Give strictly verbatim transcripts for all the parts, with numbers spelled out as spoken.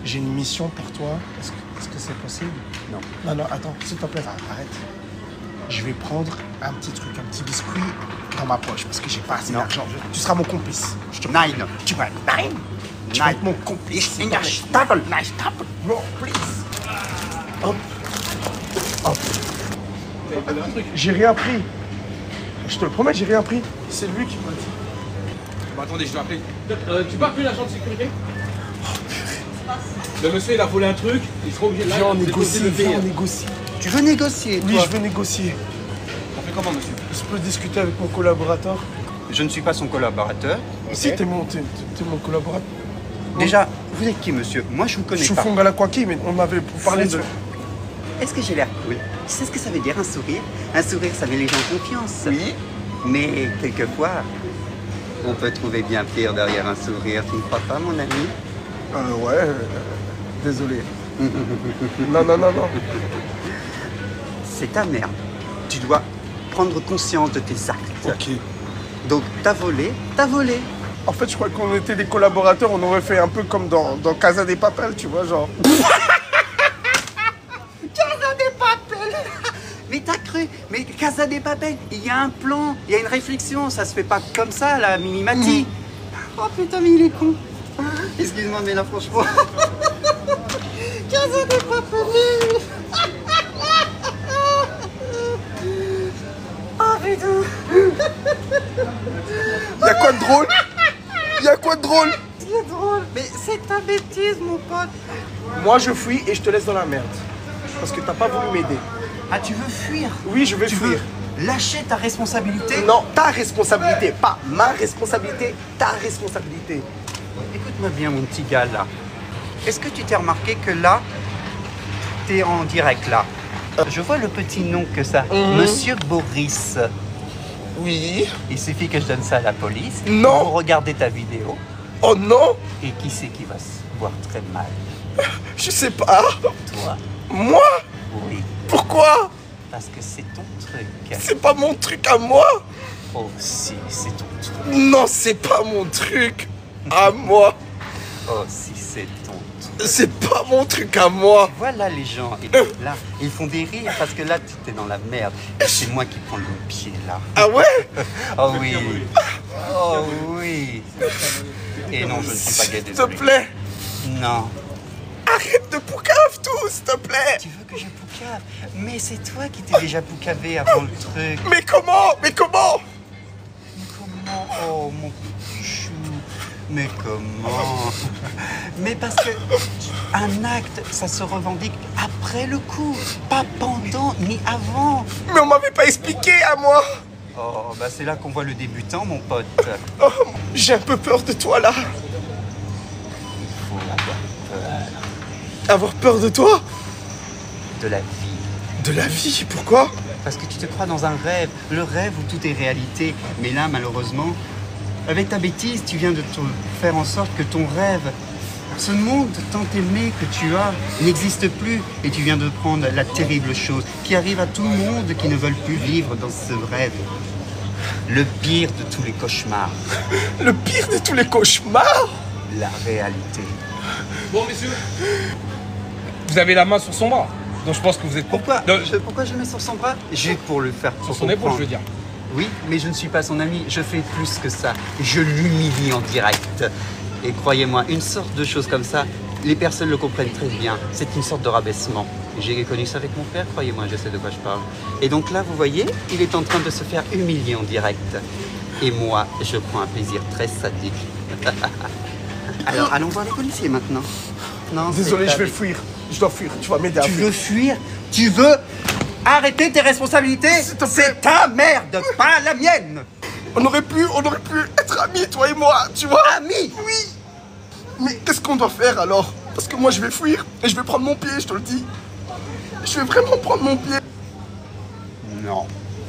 j'ai une mission pour toi. Est-ce que est-ce que c'est possible? Non. Non, non, attends, s'il te plaît, arrête. Je vais prendre un petit truc, un petit biscuit dans ma poche parce que j'ai pas assez d'argent. Tu seras mon complice. Je te... Nine. Tu vas nine. Tu vas être mon complice. Nice double. Nice double. Bro, please. Hop. Hop. J'ai rien pris. Je te le promets, j'ai rien pris. C'est lui qui m'a dit. Bon, attendez, je dois appeler. Euh, tu peux appeler l'agent de sécurité? Oh, purée. Le monsieur, il a volé un truc. Il sera obligé de Viens, on négocie. Viens, on négocie. Tu veux négocier, Oui, toi? je veux négocier. On fait comment, monsieur? Je peux discuter avec mon collaborateur? Je ne suis pas son collaborateur. Si, t'es mon, t'es, t'es mon collaborateur. Déjà, vous êtes qui, monsieur? Moi, je ne vous connais Je suis pas. Fongala Kwaki, mais on avait parlé de... Est-ce que j'ai l'air cool? Tu sais ce que ça veut dire, un sourire? Un sourire, ça met les gens en confiance. Oui. Mais quelquefois, on peut trouver bien pire derrière un sourire. Tu ne crois pas, mon ami? Euh, ouais, euh, désolé. non, non, non, non. C'est ta merde. Tu dois prendre conscience de tes actes. Ok. Donc, t'as volé, t'as volé. En fait, je crois qu'on était des collaborateurs, on aurait fait un peu comme dans, dans Casa des Papel, tu vois, genre... Casa des Papel. Mais t'as cru? Mais Casa des Papel, il y a un plan, il y a une réflexion, ça se fait pas comme ça, la mimimati. Mm. Oh putain, mais il est con. Excuse-moi, mais là, franchement... Casa des Papel. Oh putain. Y'a quoi de drôle? Y'a quoi de drôle? C'est drôle, mais c'est ta bêtise, mon pote. Moi, je fuis et je te laisse dans la merde. Parce que t'as pas voulu m'aider. Ah, tu veux fuir? Oui, je vais tu fuir. Veux lâcher ta responsabilité? Non, ta responsabilité, pas ma responsabilité, ta responsabilité. Écoute-moi bien, mon petit gars, là. Est-ce que tu t'es remarqué que là, t'es en direct, là? Je vois le petit nom que ça. Mmh. Monsieur Boris. Oui. Il suffit que je donne ça à la police. Non. Pour regarder ta vidéo. Oh non. Et qui c'est qui va se voir très mal? Je sais pas. Toi. Moi? Oui. Pourquoi? Parce que c'est ton truc. C'est pas mon truc à moi. Oh si, c'est ton truc. Non, c'est pas mon truc à moi. Oh si, c'est ton truc. C'est pas mon truc à moi. Voilà les gens, et là, ils font des rires parce que là, tu es dans la merde. C'est moi qui prends le pied, là. Ah ouais? Oh oui. Oh oui. Et non, je ne suis pas gay, S'il te désolé. plaît. Non. Arrête de poucave tout, s'il te plaît. Tu veux que je poucave? Mais c'est toi qui t'es déjà poucavé avant le truc. Mais comment? Mais comment? Mais comment? Oh mon chou. Mais comment? Mais parce que un acte, ça se revendique après le coup, pas pendant ni avant. Mais on m'avait pas expliqué à moi. Oh, bah c'est là qu'on voit le débutant, mon pote. Oh, j'ai un peu peur de toi là. Il faut avoir peur Avoir peur de toi? de la vie. De la vie? Pourquoi? Parce que tu te crois dans un rêve, le rêve où tout est réalité. Mais là, malheureusement, avec ta bêtise, tu viens de te faire en sorte que ton rêve, ce monde tant aimé que tu as, n'existe plus. Et tu viens de prendre la terrible chose qui arrive à tout le monde qui ne veulent plus vivre dans ce rêve. Le pire de tous les cauchemars. Le pire de tous les cauchemars? La réalité. Bon, messieurs, vous avez la main sur son bras. Donc je pense que vous êtes... Pourquoi Non, je, Pourquoi je mets sur son bras? Juste pour le faire sur son épaule, comprendre. je veux dire. Oui, mais je ne suis pas son ami. Je fais plus que ça. Je l'humilie en direct. Et croyez-moi, une sorte de chose comme ça, les personnes le comprennent très bien. C'est une sorte de rabaissement. J'ai connu ça avec mon père, croyez-moi, je sais de quoi je parle. Et donc là, vous voyez, il est en train de se faire humilier en direct. Et moi, je prends un plaisir très sadique. Alors, allons voir les policiers maintenant. Non, Désolé, je vais fuir. Je dois fuir. Tu vas m'aider à Tu fuir. veux fuir? Tu veux arrêter tes responsabilités? S'il te plaît. C'est ta merde, pas la mienne. On aurait pu, on aurait pu être amis, toi et moi, tu vois? Ami? Oui. Mais qu'est-ce qu'on doit faire alors? Parce que moi, je vais fuir et je vais prendre mon pied, je te le dis. Je vais vraiment prendre mon pied. Non.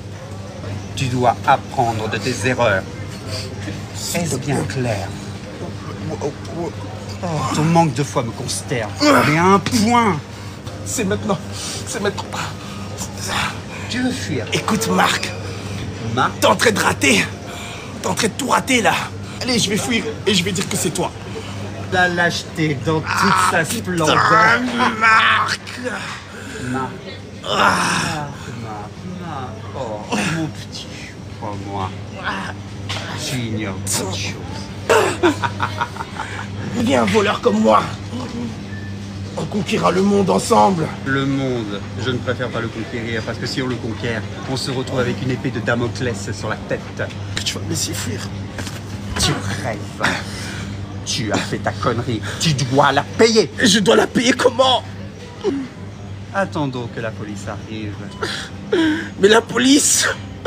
Tu dois apprendre de tes erreurs. Est-ce bien clair? Oh, ton manque de foi me consterne. Mais à un point. C'est maintenant. C'est maintenant. Tu veux fuir? Écoute, Marc. Ma? T'es en train de rater. T'es en train de tout rater là. Allez, je vais fuir et je vais dire que c'est toi. La lâcheté dans toute sa splendeur. Marc. Marc. Marc, Marc, Marc. Oh, mon petit chou, oh, moi. Tu ignores beaucoup de choses. Viens, un voleur comme moi. On conquérera le monde ensemble. Le monde, je ne préfère pas le conquérir parce que si on le conquiert, on se retrouve avec une épée de Damoclès sur la tête. Tu vas me laisser fuir. Tu rêves. Tu as fait ta connerie. Tu dois la payer. Et je dois la payer comment? Attendons que la police arrive. Mais la police...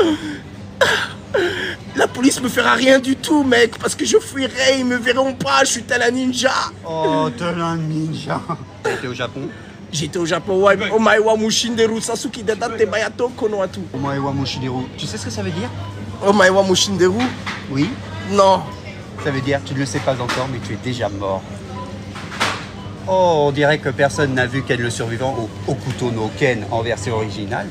La police me fera rien du tout, mec, parce que je fuirai, ils me verront pas, je suis tel un ninja. Oh, t'es un ninja. T'étais au Japon? J'étais au Japon, ouais. Omaiwa Mushinderu Sasuke Dadate Bayato Konoatu. Omaewa Mushineru. Tu sais ce que ça veut dire? Omaiwa Mushinderu? Oui. Non. Ça veut dire, tu ne le sais pas encore, mais tu es déjà mort. Oh, on dirait que personne n'a vu Ken le survivant au Okuto no Ken en version originale.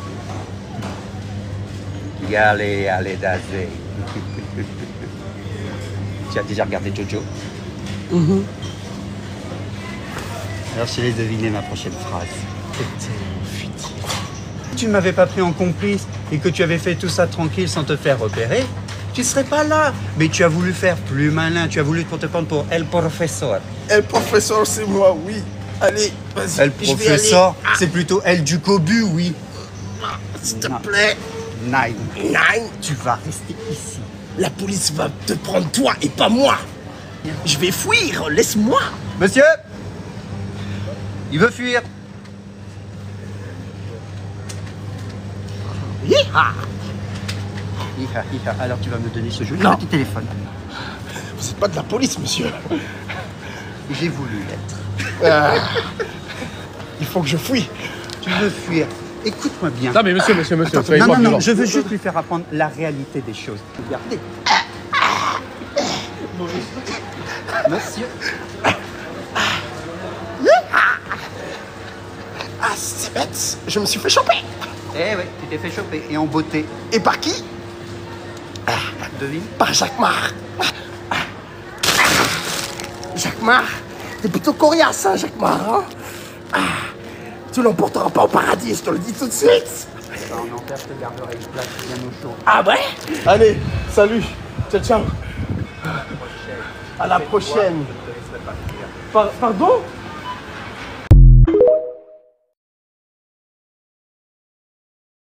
Yale, ale, daze. Tu as déjà regardé Jojo? Mm-hmm. Alors je te laisse deviner ma prochaine phrase. Tu ne m'avais pas pris en complice et que tu avais fait tout ça tranquille sans te faire repérer, tu ne serais pas là. Mais tu as voulu faire plus malin, tu as voulu te prendre pour El Professor. El Professor, c'est moi, oui. Allez, vas-y. El Professor, c'est plutôt El Ducobu, oui. S'il te Non. plaît. Nine. Nine. Tu vas rester ici. La police va te prendre toi et pas moi. Je vais fuir, laisse-moi. Monsieur, il veut fuir. Hi-ha. Hiha, hiha. Alors tu vas me donner ce joli Non. petit téléphone. Vous n'êtes pas de la police, monsieur. J'ai voulu l'être. Euh, il faut que je fuis. Tu veux fuir. Écoute-moi bien. Non mais monsieur, monsieur, monsieur, Attends, soyez non, pas non, non, violent. je veux juste lui faire apprendre la réalité des choses. Regardez. Monsieur. Ah, c'est bête. Je me suis fait choper. Eh oui, tu t'es fait choper. Et en beauté. Et par qui? Devine. Par Jacques Mar. Jacques Mar, t'es plutôt coriace, hein, Jacques Mar. Hein ah, tu l'emporteras pas au paradis, je te le dis tout de suite. En enfer, je te garderai une place bien au chaud. Ah ouais? Allez, salut. Ciao, ciao. À la prochaine. Je te laisserai pas fuir. Par- pardon?